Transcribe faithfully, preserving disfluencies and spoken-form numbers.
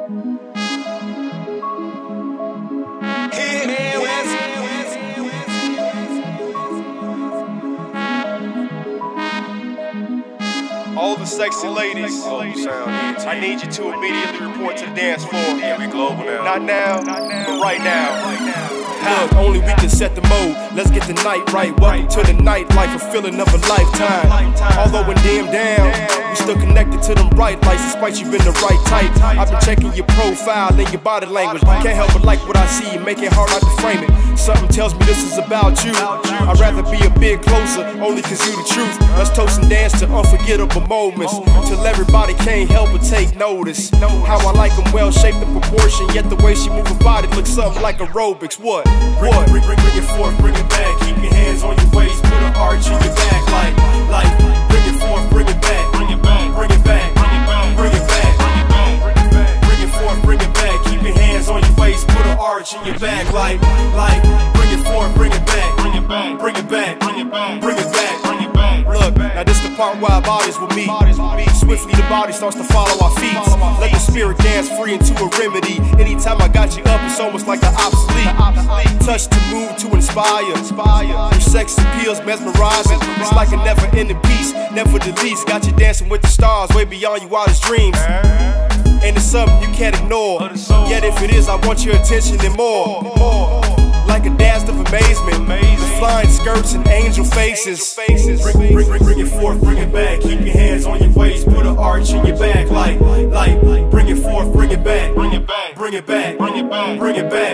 All the sexy ladies, I need you to immediately report to the dance floor. Yeah, we global now. Not now, but right now. Look, only we can set the mode. Let's get the night right. Welcome to the nightlife, a feeling of a lifetime. Although when damn down, we still connected to them bright lights, despite you been the right type. I've been checking your profile and your body language. Can't help but like what I see, make it hard not to frame it. Something tells me this is about you. I'd rather be a bit closer, only cause you the truth. Let's toast and dance to unforgettable moments, till everybody can't help but take notice. How I like them well shaped in proportion, yet the way she move her body looks something like aerobics. What? What? Bring, bring, bring it forth, bring it back. Keep your hands on your waist, put an arch in your back. Like, like, bring it forth, bring it back. Bring it back, bring it back, bring it back, bring it back, bring it back, bring it back. Bring it forth, bring it back. Keep your hands on your waist, put an arch in your back. Like, like, bring it forth, bring it back. Bring it back, bring it back, bring it back, bring it back, bring it back. Look, now this the part where our bodies will meet. Swiftly the body starts to follow our feet. Let the spirit dance free into a remedy. Anytime I got you up, it's almost like the obsolete. Touch to move to inspire. Your sex appeals mesmerizing. It's like a never-ending piece. Never the least. Got you dancing with the stars, way beyond your wildest dreams. And it's something you can't ignore. Yet if it is, I want your attention and more. Like a dash of amazement, the flying skirts and angel faces. Bring, bring, bring, bring it forth, bring it back. Keep your hands on your waist, put an arch in your back. Like, like, bring it forth, bring it back. Bring it back, bring it back, bring it back, bring it back.